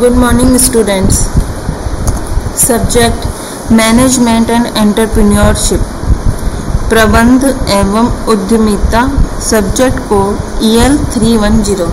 Good morning students. Subject management and entrepreneurship, प्रबंध एवं उद्यमिता। Subject code EL 310।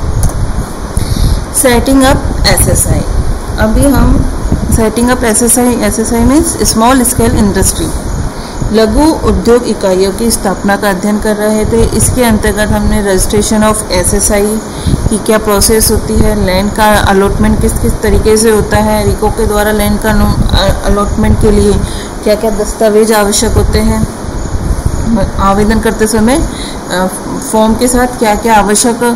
Setting up SSI। अभी हम setting up SSI means small scale industry, लघु उद्योग इकाइयों की स्थापना का अध्ययन कर रहे थे। इसके अंतर्गत हमने रजिस्ट्रेशन ऑफ SSI की क्या प्रोसेस होती है, लैंड का अलॉटमेंट किस किस तरीके से होता है, रिको के द्वारा लैंड का अलॉटमेंट के लिए क्या क्या दस्तावेज आवश्यक होते हैं, आवेदन करते समय फॉर्म के साथ क्या क्या आवश्यक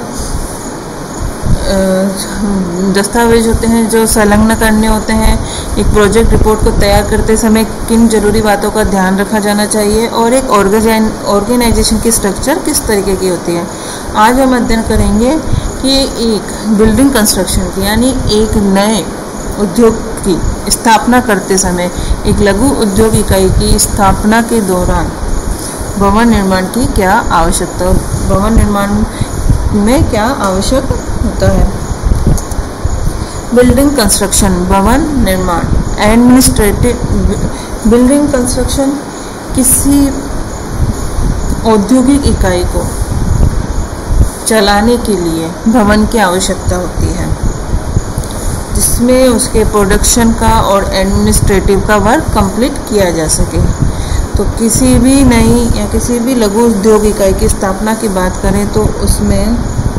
दस्तावेज होते हैं जो संलग्न करने होते हैं, एक प्रोजेक्ट रिपोर्ट को तैयार करते समय किन जरूरी बातों का ध्यान रखा जाना चाहिए, और एक ऑर्गेनाइजेशन की स्ट्रक्चर किस तरीके की होती है। आज हम अध्ययन करेंगे कि एक बिल्डिंग कंस्ट्रक्शन की यानी एक नए उद्योग की स्थापना करते समय, एक लघु उद्योग इकाई की स्थापना के दौरान भवन निर्माण की क्या आवश्यकता, भवन निर्माण में क्या आवश्यक होता है। बिल्डिंग कंस्ट्रक्शन, भवन निर्माण। एडमिनिस्ट्रेटिव बिल्डिंग कंस्ट्रक्शन, किसी औद्योगिक इकाई को चलाने के लिए भवन की आवश्यकता होती है, जिसमें उसके प्रोडक्शन का और एडमिनिस्ट्रेटिव का वर्क कंप्लीट किया जा सके। तो किसी भी नई या किसी भी लघु उद्योग इकाई की स्थापना की बात करें तो उसमें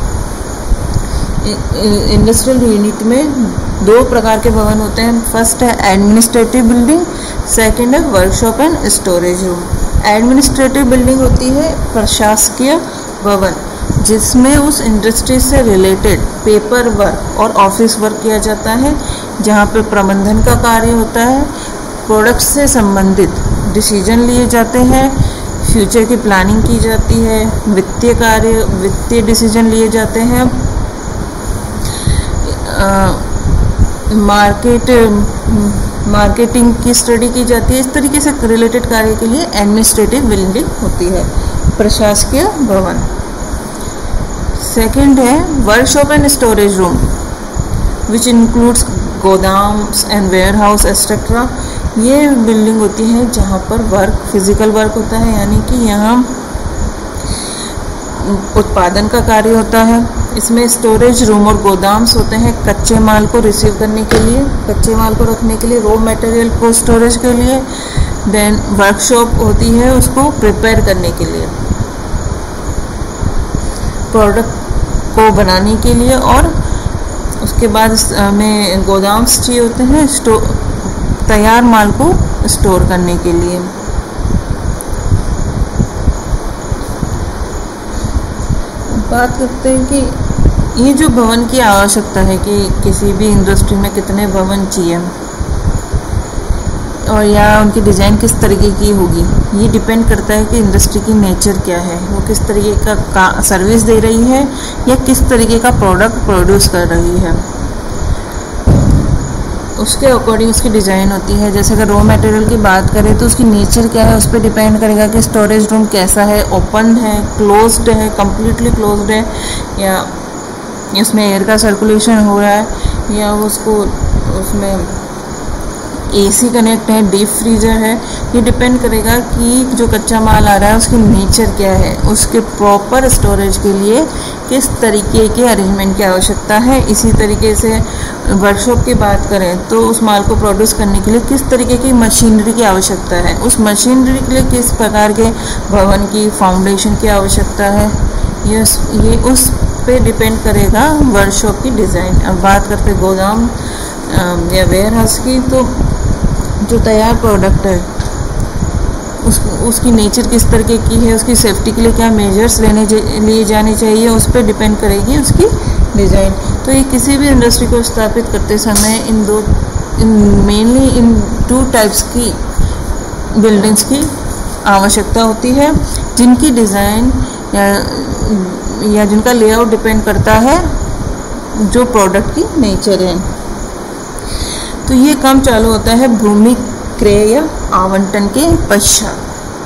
इंडस्ट्रियल यूनिट में दो प्रकार के भवन होते हैं। फर्स्ट है एडमिनिस्ट्रेटिव बिल्डिंग, सेकंड है workshop and storage room. Administrative building होती है प्रशासकीय भवन, जिसमें उस इंडस्ट्री से रिलेटेड पेपर वर्क और ऑफिस वर्क किया जाता है, जहाँ पे प्रबंधन का कार्य होता है, प्रोडक्ट से संबंधित डिसीजन लिए जाते हैं, फ्यूचर की प्लानिंग की जाती है, वित्तीय डिसीजन लिए जाते हैं, मार्केटिंग की स्टडी की जाती है। इस तरीके से रिलेटेड कार्य के लिए एडमिनिस्ट्रेटिव बिल्डिंग होती है, प्रशासकीय भवन। सेकंड है workshop and storage room, which includes गोदाम्स एंड वेयर हाउस एक्सेट्रा। ये बिल्डिंग होती है जहाँ पर फिजिकल वर्क होता है, यानी कि यहाँ उत्पादन का कार्य होता है। इसमें स्टोरेज रूम और गोदाम्स होते हैं कच्चे माल को रिसीव करने के लिए, कच्चे माल को रखने के लिए, रॉ मटेरियल को स्टोरेज के लिए। देन वर्कशॉप होती है उसको प्रिपेयर करने के लिए, प्रोडक्ट को बनाने के लिए, और उसके बाद हमें गोदाम्स चाहिए होते हैं तैयार माल को स्टोर करने के लिए। बात करते हैं कि ये जो भवन की आवश्यकता है कि किसी भी इंडस्ट्री में कितने भवन चाहिए और या उनकी डिज़ाइन किस तरीके की होगी, ये डिपेंड करता है कि इंडस्ट्री की नेचर क्या है, वो किस तरीके का सर्विस दे रही है या किस तरीके का प्रोडक्ट प्रोड्यूस कर रही है, उसके अकॉर्डिंग उसकी डिज़ाइन होती है। जैसे अगर रॉ मटेरियल की बात करें तो उसकी नेचर क्या है, उस पर डिपेंड करेगा कि स्टोरेज रूम कैसा है, ओपन है, क्लोज्ड है, कम्प्लीटली क्लोज्ड है, या उसमें एयर का सर्कुलेशन हो रहा है, या उसमें AC कनेक्ट है, डीप फ्रीजर है। ये डिपेंड करेगा कि जो कच्चा माल आ रहा है उसकी नेचर क्या है, उसके प्रॉपर स्टोरेज के लिए किस तरीके के अरेंजमेंट की आवश्यकता है। इसी तरीके से वर्कशॉप की बात करें तो उस माल को प्रोड्यूस करने के लिए किस तरीके की मशीनरी की आवश्यकता है, उस मशीनरी के लिए किस प्रकार के भवन की फाउंडेशन की आवश्यकता है, ये उस पे डिपेंड करेगा वर्कशॉप की डिज़ाइन। अब बात करते गोदाम या वेयर हाउस की, तो जो तैयार प्रोडक्ट है उसकी नेचर किस तरीके की है, उसकी सेफ्टी के लिए क्या मेजर्स लिए जाने चाहिए, उस पर डिपेंड करेगी उसकी डिज़ाइन। तो ये किसी भी इंडस्ट्री को स्थापित करते समय मेनली इन 2 टाइप्स की बिल्डिंग्स की आवश्यकता होती है, जिनकी डिज़ाइन या जिनका लेआउट डिपेंड करता है जो प्रोडक्ट की नेचर है। तो ये काम चालू होता है भूमि क्रय या आवंटन के पश्चात।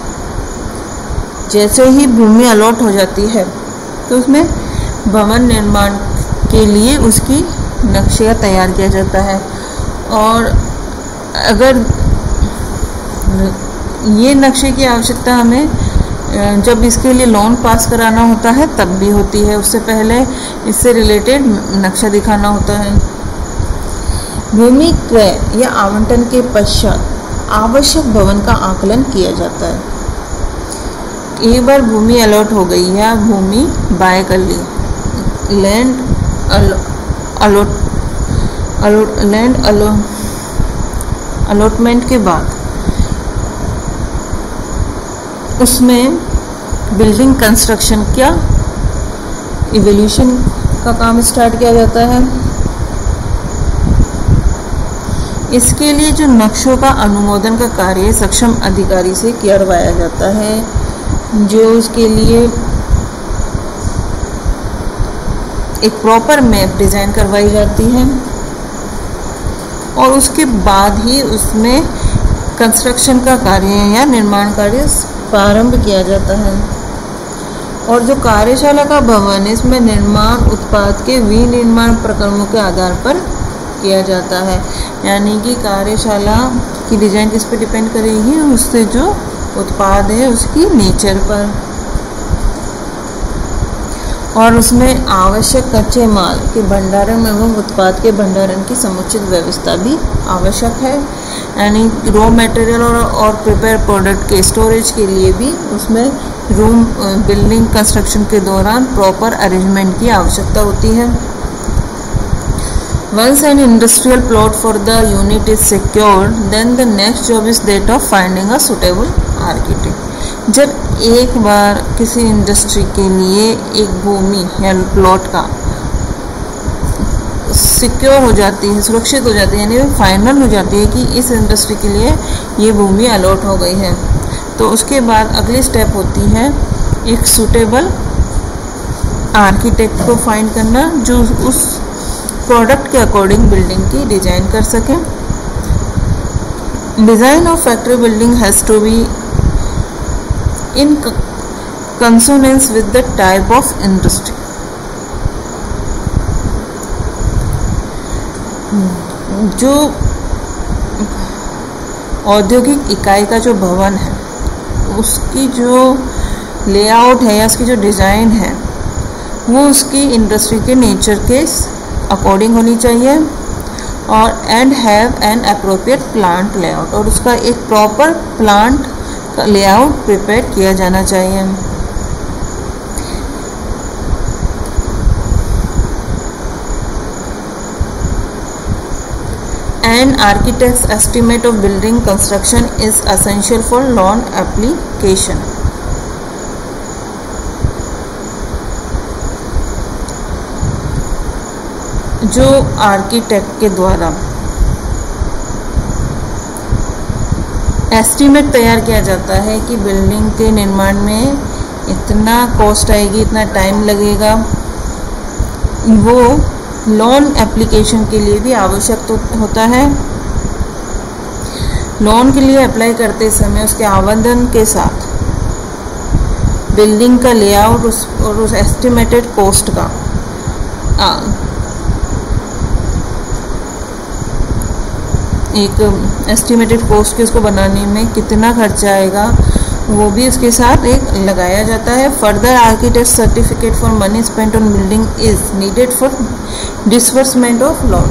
जैसे ही भूमि अलॉट हो जाती है तो उसमें भवन निर्माण के लिए उसकी नक्शे का तैयार किया जाता है। और अगर ये नक्शे की आवश्यकता हमें जब इसके लिए लोन पास कराना होता है तब भी होती है, उससे पहले इससे रिलेटेड नक्शा दिखाना होता है। भूमि क्रय या आवंटन के पश्चात आवश्यक भवन का आकलन किया जाता है। एक बार भूमि अलॉट हो गई या भूमि बाय कर ली, लैंड अलॉटमेंट के बाद उसमें बिल्डिंग कंस्ट्रक्शन क्या इवोल्यूशन का काम स्टार्ट किया जाता है। इसके लिए जो नक्शों का अनुमोदन का कार्य सक्षम अधिकारी से करवाया जाता है, जो उसके लिए एक प्रॉपर मैप डिजाइन करवाई जाती है और उसके बाद ही उसमें कंस्ट्रक्शन का कार्य या निर्माण कार्य प्रारंभ किया जाता है। और जो कार्यशाला का भवन, इसमें निर्माण उत्पाद के विनिर्माण प्रक्रमों के आधार पर किया जाता है। यानी कि कार्यशाला की डिजाइन किस पे डिपेंड करेगी, उससे जो उत्पाद है उसकी नेचर पर। और उसमें आवश्यक कच्चे माल के भंडारण एवं उत्पाद के भंडारण की समुचित व्यवस्था भी आवश्यक है। यानी रॉ मटेरियल और प्रिपेयर प्रोडक्ट के स्टोरेज के लिए भी उसमें रूम बिल्डिंग कंस्ट्रक्शन के दौरान प्रॉपर अरेंजमेंट की आवश्यकता होती है। Once an industrial plot for the unit is secured, then the next job is that of finding a suitable architect. जब एक बार किसी इंडस्ट्री के लिए एक भूमि या प्लॉट का सिक्योर हो जाती है, सुरक्षित हो जाती है, यानी फाइनल हो जाती है कि इस इंडस्ट्री के लिए ये भूमि अलॉट हो गई है, तो उसके बाद अगली स्टेप होती है एक सूटेबल आर्किटेक्ट को फाइंड करना जो उस प्रोडक्ट के अकॉर्डिंग बिल्डिंग की डिजाइन कर सके। Design of factory building has to be in consonance with the type of industry. जो औद्योगिक इकाई का जो भवन है उसकी जो लेआउट है या उसकी जो डिजाइन है वो उसकी इंडस्ट्री के नेचर के अकॉर्डिंग होनी चाहिए। और and have an appropriate plant layout, और उसका एक प्रॉपर प्लांट का लेआउट प्रिपेयर किया जाना चाहिए। An architect's estimate of building construction is essential for loan application. जो आर्किटेक्ट के द्वारा एस्टीमेट तैयार किया जाता है कि बिल्डिंग के निर्माण में इतना कॉस्ट आएगी, इतना टाइम लगेगा, वो लोन एप्लीकेशन के लिए भी आवश्यक होता है। लोन के लिए अप्लाई करते समय उसके आवेदन के साथ बिल्डिंग का लेआउट और उस एस्टिमेटेड कॉस्ट का एक एस्टिमेटेड कॉस्ट के उसको बनाने में कितना खर्चा आएगा वो भी उसके साथ एक लगाया जाता है। Further architect certificate for money spent on building is needed for disbursement of loan.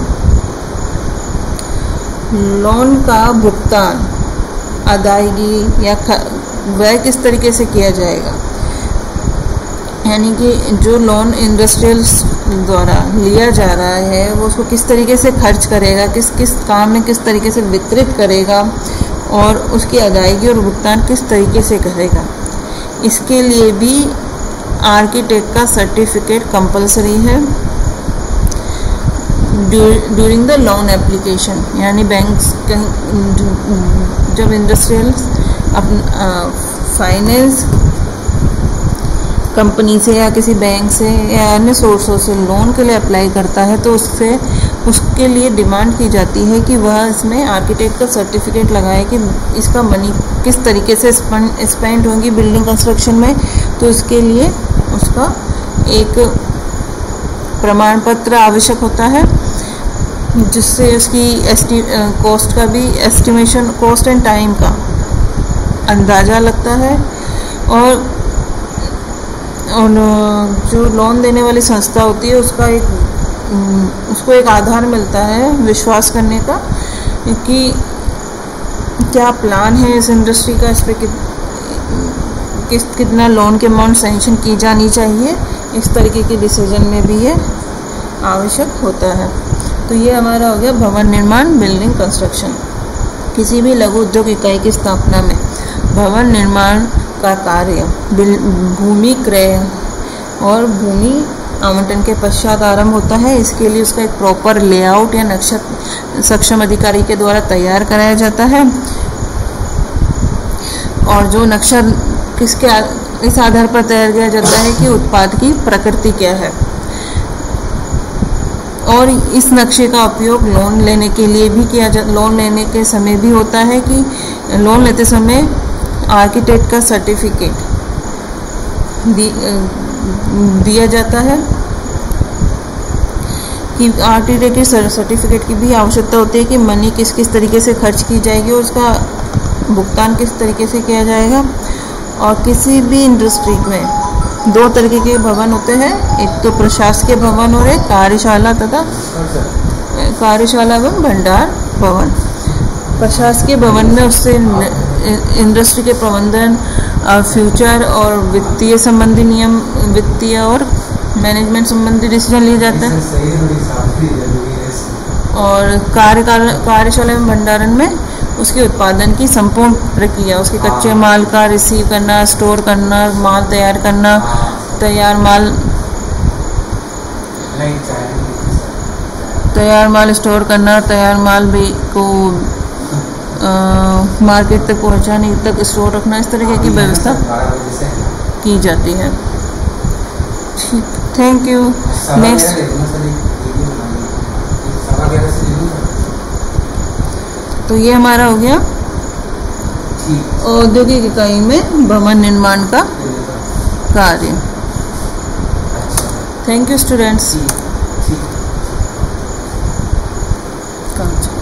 Loan का भुगतान, अदायगी या वह किस तरीके से किया जाएगा, यानी कि जो लोन इंडस्ट्रियल्स द्वारा लिया जा रहा है वो उसको किस तरीके से खर्च करेगा, किस किस काम में किस तरीके से वितरित करेगा और उसकी अदायगी और भुगतान किस तरीके से करेगा, इसके लिए भी आर्किटेक्ट का सर्टिफिकेट कंपलसरी है ड्यूरिंग द लोन एप्लीकेशन। यानी बैंक्स जब इंडस्ट्रियल्स फाइनेंस कंपनी से या किसी बैंक से या अन्य सोर्सों से लोन के लिए अप्लाई करता है तो उसके लिए डिमांड की जाती है कि वह इसमें आर्किटेक्ट का सर्टिफिकेट लगाए कि इसका मनी किस तरीके से स्पेंड होंगी बिल्डिंग कंस्ट्रक्शन में। तो इसके लिए उसका एक प्रमाण पत्र आवश्यक होता है। जिससे उसकी कॉस्ट का भी एस्टिमेशन, कॉस्ट एंड टाइम का अंदाज़ा लगता है। और जो लोन देने वाली संस्था होती है उसको एक आधार मिलता है विश्वास करने का कि क्या प्लान है इस इंडस्ट्री का, इस पर कितना लोन के अमाउंट सैंक्शन की जानी चाहिए, इस तरीके के डिसीजन में भी ये आवश्यक होता है। तो ये हमारा हो गया भवन निर्माण, बिल्डिंग कंस्ट्रक्शन। किसी भी लघु उद्योग इकाई की स्थापना में भवन निर्माण का कार्य भूमि क्रय और भूमि आवंटन के पश्चात आरंभ होता है। इसके लिए उसका एक प्रॉपर लेआउट या नक्शा सक्षम अधिकारी के द्वारा तैयार कराया जाता है। और जो नक्शा इस आधार पर तैयार किया जाता है कि उत्पाद की प्रकृति क्या है। और इस नक्शे का उपयोग लोन लेने के लिए भी लोन लेने के समय भी होता है कि लोन लेते समय आर्किटेक्ट का सर्टिफिकेट दिया जाता है कि आर्किटेक्ट के सर्टिफिकेट की भी आवश्यकता होती है कि मनी किस तरीके से खर्च की जाएगी और उसका भुगतान किस तरीके से किया जाएगा। और किसी भी इंडस्ट्री में दो तरीके के भवन होते हैं, एक तो प्रशासकीय भवन और एक कार्यशाला एवं भंडार भवन। प्रशासकीय भवन में उससे इंडस्ट्री के प्रबंधन, फ्यूचर और वित्तीय संबंधी नियम, वित्तीय और मैनेजमेंट संबंधी डिसीजन लिए जाते हैं। और कार्यशाला एवं भंडारण में उसके उत्पादन की संपूर्ण प्रक्रिया, उसके कच्चे माल का रिसीव करना, स्टोर करना, माल तैयार करना, तैयार माल स्टोर करना, तैयार माल भी को मार्केट तक पहुंचाने तक स्टोर रखना, इस तरीके की व्यवस्था की जाती है। ठीक, थैंक यू। नेक्स्ट तो ये हमारा हो गया औद्योगिक इकाई में भवन निर्माण का कार्य। Thank you students.